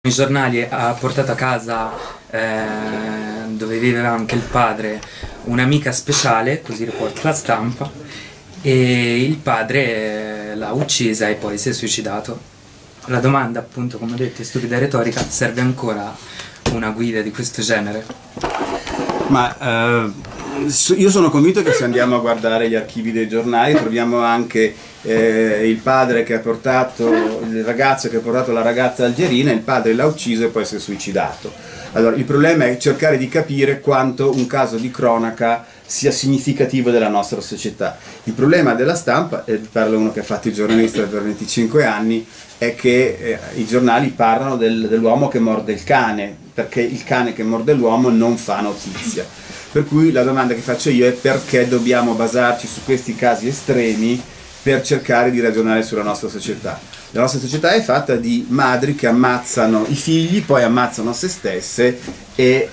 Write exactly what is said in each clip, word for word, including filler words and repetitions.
I giornali ha portato a casa, eh, dove viveva anche il padre, un'amica speciale, così riporta la stampa, e il padre eh, l'ha uccisa e poi si è suicidato. La domanda, appunto, come ho detto, è stupida e retorica: serve ancora una guida di questo genere? Ma eh, io sono convinto che se andiamo a guardare gli archivi dei giornali troviamo anche eh, il padre che ha portato, il ragazzo che ha portato la ragazza algerina, il padre l'ha ucciso e poi si è suicidato. Allora, il problema è cercare di capire quanto un caso di cronaca sia significativo della nostra società. Il problema della stampa, e parla uno che ha fatto il giornalista per venticinque anni, è che eh, i giornali parlano del, dell'uomo che morde il cane, perché il cane che morde l'uomo non fa notizia. Per cui la domanda che faccio io è: perché dobbiamo basarci su questi casi estremi per cercare di ragionare sulla nostra società? La nostra società è fatta di madri che ammazzano i figli, poi ammazzano se stesse, e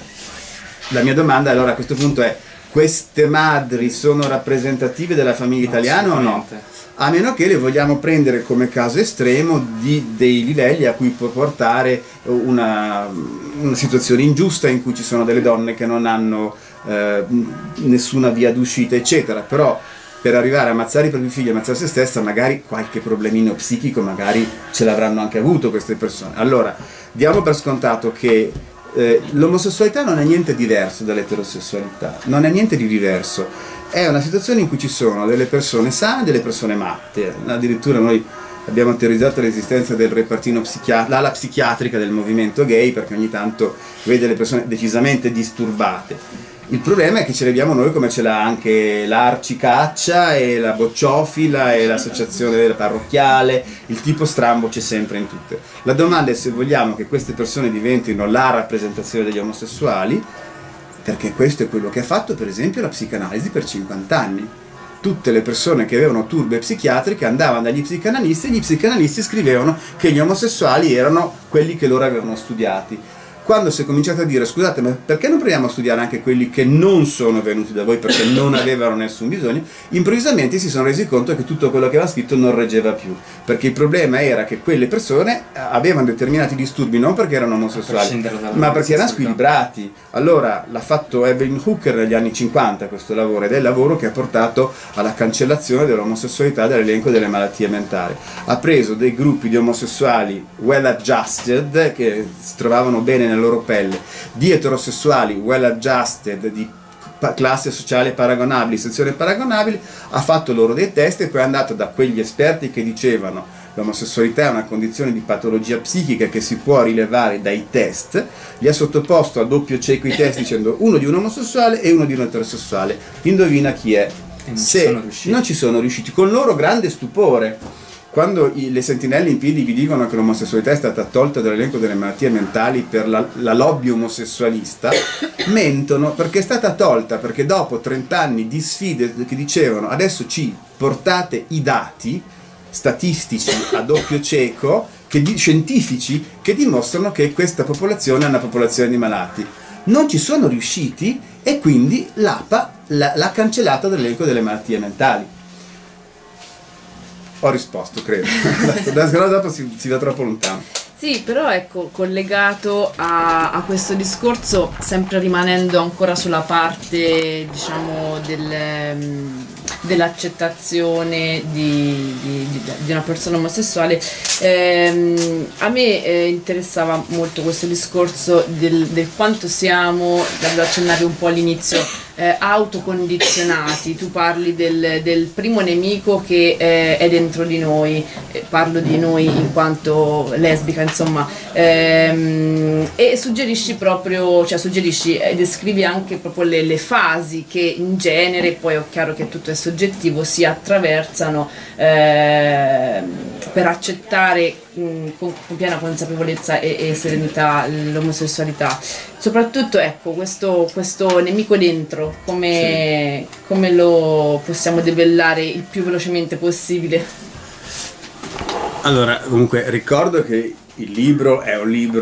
la mia domanda allora a questo punto è: queste madri sono rappresentative della famiglia italiana o no? A meno che le vogliamo prendere come caso estremo di dei livelli a cui può portare una, una situazione ingiusta in cui ci sono delle donne che non hanno eh, nessuna via d'uscita, eccetera. Però per arrivare a ammazzare i propri figli, a ammazzare se stessa, magari qualche problemino psichico magari ce l'avranno anche avuto queste persone. Allora, diamo per scontato che eh, l'omosessualità non è niente diverso dall'eterosessualità, non è niente di diverso. È una situazione in cui ci sono delle persone sane e delle persone matte. Addirittura noi abbiamo teorizzato l'esistenza del repartino psichiatrico, l'ala psichiatrica del movimento gay, perché ogni tanto vede le persone decisamente disturbate. Il problema è che ce l'abbiamo noi come ce l'ha anche l'Arcicaccia e la Bocciofila e l'associazione parrocchiale. Il tipo strambo c'è sempre in tutte. La domanda è se vogliamo che queste persone diventino la rappresentazione degli omosessuali, perché questo è quello che ha fatto per esempio la psicanalisi per cinquanta anni. Tutte le persone che avevano turbe psichiatriche andavano dagli psicanalisti e gli psicanalisti scrivevano che gli omosessuali erano quelli che loro avevano studiati. Quando si è cominciato a dire: scusate, ma perché non proviamo a studiare anche quelli che non sono venuti da voi perché non avevano nessun bisogno, improvvisamente si sono resi conto che tutto quello che aveva scritto non reggeva più, perché il problema era che quelle persone avevano determinati disturbi non perché erano omosessuali, ma perché erano squilibrati. Allora l'ha fatto Evelyn Hooker negli anni cinquanta questo lavoro, ed è il lavoro che ha portato alla cancellazione dell'omosessualità dall'elenco delle malattie mentali. Ha preso dei gruppi di omosessuali well adjusted che si trovavano bene nella loro pelle, di eterosessuali well adjusted, di classe sociale paragonabili, sezione paragonabili, ha fatto loro dei test e poi è andato da quegli esperti che dicevano l'omosessualità è una condizione di patologia psichica che si può rilevare dai test, li ha sottoposto a doppio cieco i test dicendo uno di un omosessuale e uno di un eterosessuale, indovina chi è? Non Se ci non ci sono riusciti, con loro grande stupore. Quando i, le sentinelle in piedi vi dicono che l'omosessualità è stata tolta dall'elenco delle malattie mentali per la, la lobby omosessualista, mentono, perché è stata tolta perché dopo trenta anni di sfide che dicevano adesso ci portate i dati statistici a doppio cieco, che di, scientifici, che dimostrano che questa popolazione è una popolazione di malati. Non ci sono riusciti e quindi l'A P A l'ha cancellata dall'elenco delle malattie mentali. Ho risposto, credo. Da scuola dopo si, si va troppo lontano. Sì, però ecco, collegato a, a questo discorso, sempre rimanendo ancora sulla parte, diciamo, del, dell'accettazione di, di, di una persona omosessuale, ehm, a me eh, interessava molto questo discorso del, del quanto siamo, l'avevo accennato un po' all'inizio, eh, autocondizionati. Tu parli del, del primo nemico che eh, è dentro di noi, eh, parlo di noi in quanto lesbica, insomma, ehm, e suggerisci proprio, cioè suggerisci e descrivi anche proprio le, le fasi che in genere, poi è chiaro che tutto è soggettivo, si attraversano eh, per accettare mh, con, con piena consapevolezza e, e serenità l'omosessualità. Soprattutto ecco, questo, questo nemico dentro, come, sì. come lo possiamo debellare il più velocemente possibile? Allora, comunque ricordo che il libro è un libro che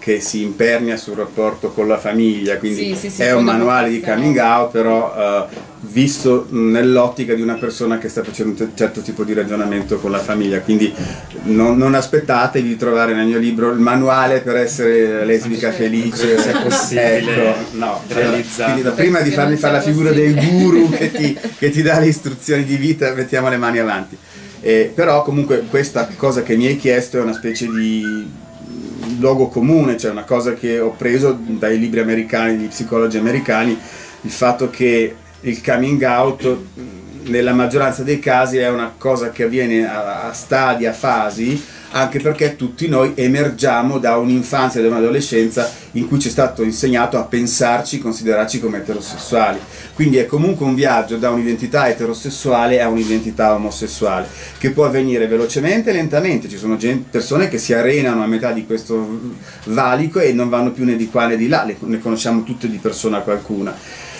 che si impernia sul rapporto con la famiglia, quindi sì, sì, sì, è un manuale di passiamo. coming out, però uh, visto nell'ottica di una persona che sta facendo un certo tipo di ragionamento con la famiglia, quindi non, non aspettatevi di trovare nel mio libro il manuale per essere lesbica felice, se è possibile, ecco, no, realizzato. quindi da prima di farmi fare la figura del guru che ti, che ti dà le istruzioni di vita, mettiamo le mani avanti. Eh, però comunque questa cosa che mi hai chiesto è una specie di luogo comune, cioè una cosa che ho preso dai libri americani, di psicologi americani, il fatto che il coming out nella maggioranza dei casi è una cosa che avviene a, a stadi, a fasi, anche perché tutti noi emergiamo da un'infanzia e da un'adolescenza in cui ci è stato insegnato a pensarci, considerarci come eterosessuali. Quindi è comunque un viaggio da un'identità eterosessuale a un'identità omosessuale, che può avvenire velocemente e lentamente. Ci sono gente, persone che si arenano a metà di questo valico e non vanno più né di qua né di là, ne conosciamo tutte di persona qualcuna.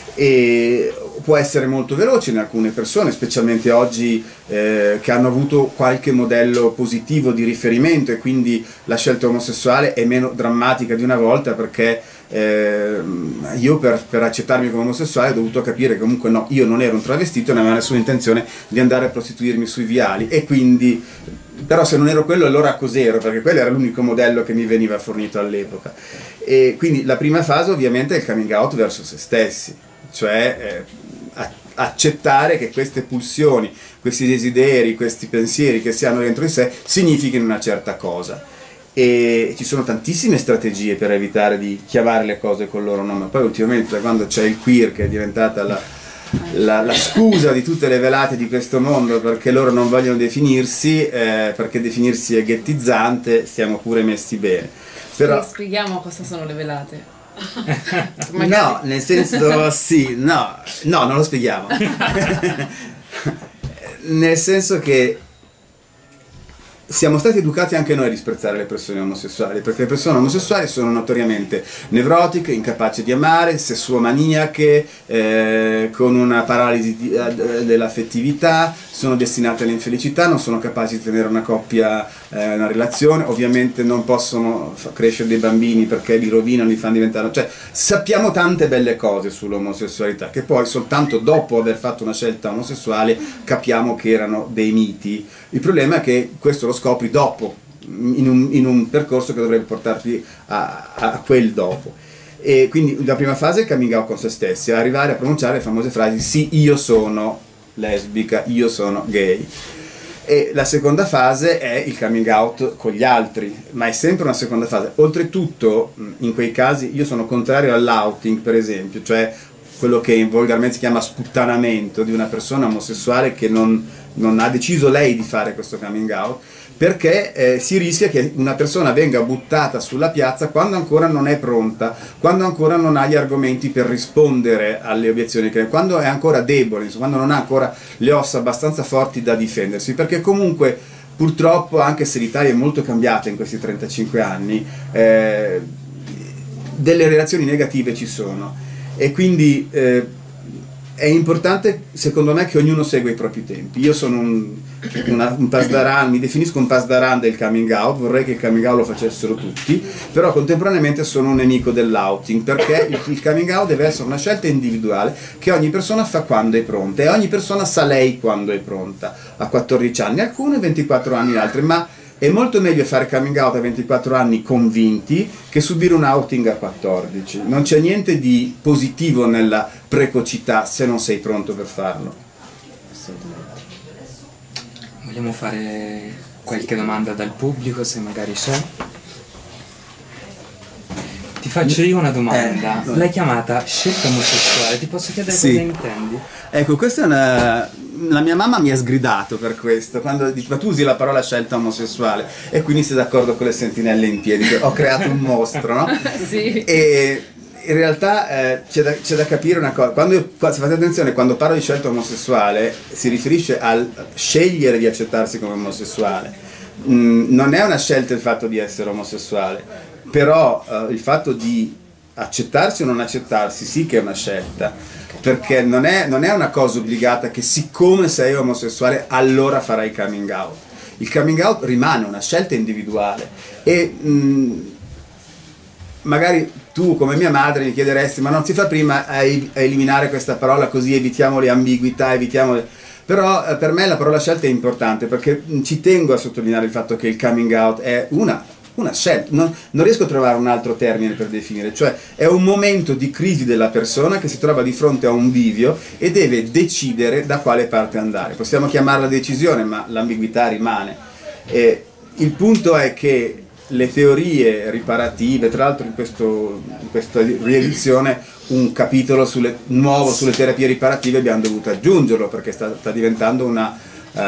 E può essere molto veloce in alcune persone, specialmente oggi eh, che hanno avuto qualche modello positivo di riferimento, e quindi la scelta omosessuale è meno drammatica di una volta, perché eh, io per, per accettarmi come omosessuale ho dovuto capire che comunque no, io non ero un travestito e non avevo nessuna intenzione di andare a prostituirmi sui viali, e quindi però se non ero quello allora cos'ero, perché quello era l'unico modello che mi veniva fornito all'epoca. E quindi la prima fase ovviamente è il coming out verso se stessi, cioè eh, accettare che queste pulsioni, questi desideri, questi pensieri che si hanno dentro di sé significhino una certa cosa. E ci sono tantissime strategie per evitare di chiamare le cose col loro nome. Poi ultimamente, da quando c'è il queer, che è diventata la, la, la scusa di tutte le velate di questo mondo, perché loro non vogliono definirsi, eh, perché definirsi è ghettizzante, stiamo pure messi bene. Però spieghiamo cosa sono le velate. No, nel senso sì, no, no, non lo spieghiamo. Nel senso che siamo stati educati anche noi a disprezzare le persone omosessuali, perché le persone omosessuali sono notoriamente nevrotiche, incapaci di amare, sessuomaniache, eh, con una paralisi di, eh, dell'affettività, sono destinate all'infelicità, non sono capaci di tenere una coppia, eh, una relazione, ovviamente non possono crescere dei bambini perché li rovinano, li fanno diventare, cioè sappiamo tante belle cose sull'omosessualità che poi soltanto dopo aver fatto una scelta omosessuale capiamo che erano dei miti. Il problema è che questo lo scopri dopo, in un, in un percorso che dovrebbe portarti a, a quel dopo. E quindi la prima fase è il coming out con se stessi, arrivare a pronunciare le famose frasi sì, io sono lesbica, io sono gay. E la seconda fase è il coming out con gli altri, ma è sempre una seconda fase. Oltretutto, in quei casi, io sono contrario all'outing, per esempio, cioè quello che volgarmente si chiama sputtanamento di una persona omosessuale che non, non ha deciso lei di fare questo coming out, perché eh, si rischia che una persona venga buttata sulla piazza quando ancora non è pronta, quando ancora non ha gli argomenti per rispondere alle obiezioni, che quando è ancora debole, insomma, quando non ha ancora le ossa abbastanza forti da difendersi, perché comunque purtroppo, anche se l'Italia è molto cambiata in questi trentacinque anni, eh, delle relazioni negative ci sono. E quindi eh, è importante, secondo me, che ognuno segua i propri tempi. Io sono un, una, un pasdaran, mi definisco un pasdaran del coming out, vorrei che il coming out lo facessero tutti, però contemporaneamente sono un nemico dell'outing, perché il, il coming out deve essere una scelta individuale che ogni persona fa quando è pronta, e ogni persona sa lei quando è pronta. A quattordici anni alcune, ventiquattro anni altre, ma è molto meglio fare coming out a ventiquattro anni convinti che subire un outing a quattordici. Non c'è niente di positivo nella precocità se non sei pronto per farlo. Assolutamente. Vogliamo fare qualche domanda dal pubblico, se magari c'è? Ti faccio io una domanda. Eh, L'hai chiamata scelta omosessuale, ti posso chiedere sì. cosa intendi? Ecco, questa è una... La mia mamma mi ha sgridato per questo, quando dice ma tu usi la parola scelta omosessuale, e quindi sei d'accordo con le sentinelle in piedi, che ho creato un mostro, no? Sì. E in realtà eh, c'è da, c'è da capire una cosa, quando io, se fate attenzione, quando parlo di scelta omosessuale si riferisce al scegliere di accettarsi come omosessuale. Mm, non è una scelta il fatto di essere omosessuale, però eh, il fatto di accettarsi o non accettarsi sì che è una scelta, perché non è, non è una cosa obbligata che siccome sei omosessuale allora farai coming out. Il coming out rimane una scelta individuale e mh, magari tu come mia madre mi chiederesti ma non si fa prima a, a eliminare questa parola così evitiamo le ambiguità, evitiamo le... Però eh, per me la parola scelta è importante perché ci tengo a sottolineare il fatto che il coming out è una, una scelta, non, non riesco a trovare un altro termine per definire, cioè è un momento di crisi della persona che si trova di fronte a un bivio e deve decidere da quale parte andare. Possiamo chiamarla decisione, ma l'ambiguità rimane. E il punto è che le teorie riparative, tra l'altro in, in questa riedizione un capitolo sulle, nuovo sulle terapie riparative abbiamo dovuto aggiungerlo perché sta, sta diventando una uh,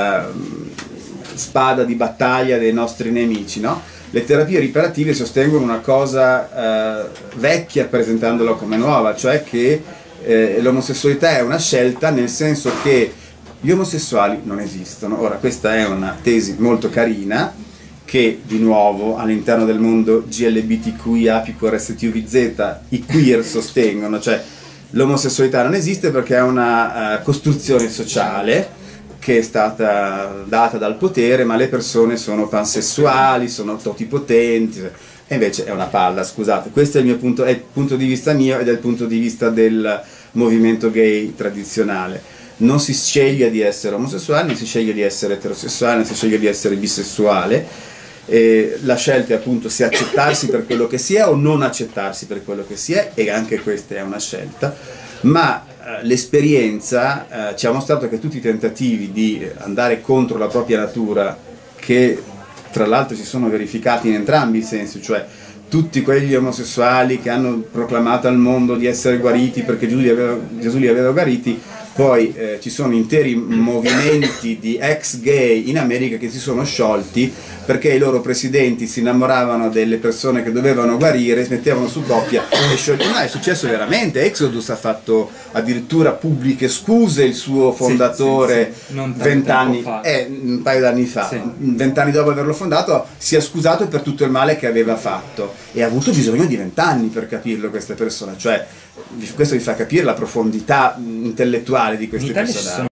spada di battaglia dei nostri nemici, no? Le terapie riparative sostengono una cosa uh, vecchia presentandola come nuova, cioè che eh, l'omosessualità è una scelta nel senso che gli omosessuali non esistono. Ora questa è una tesi molto carina che di nuovo all'interno del mondo G L B T Q I A P Q R S T U V Z i queer sostengono, cioè l'omosessualità non esiste perché è una uh, costruzione sociale che è stata data dal potere, ma le persone sono pansessuali, sono totipotenti, e invece è una palla, scusate. Questo è il mio punto, è il punto di vista mio ed è il punto di vista del movimento gay tradizionale. Non si sceglie di essere omosessuale, non si sceglie di essere eterosessuale, non si sceglie di essere bisessuale. E la scelta è appunto se accettarsi per quello che si è o non accettarsi per quello che si è, e anche questa è una scelta, ma eh, l'esperienza eh, ci ha mostrato che tutti i tentativi di andare contro la propria natura, che tra l'altro si sono verificati in entrambi i sensi, cioè tutti quegli omosessuali che hanno proclamato al mondo di essere guariti perché Gesù li aveva, Gesù li aveva guariti, poi eh, ci sono interi movimenti di ex gay in America che si sono sciolti perché i loro presidenti si innamoravano delle persone che dovevano guarire, si mettevano su coppia e scioglievano. No, è successo veramente. Exodus ha fatto addirittura pubbliche scuse il suo fondatore sì, sì, sì. vent'anni eh, un paio d'anni fa, sì. vent'anni dopo averlo fondato, si è scusato per tutto il male che aveva fatto e ha avuto bisogno di vent'anni per capirlo questa persona, cioè questo vi fa capire la profondità intellettuale di questi personaggi.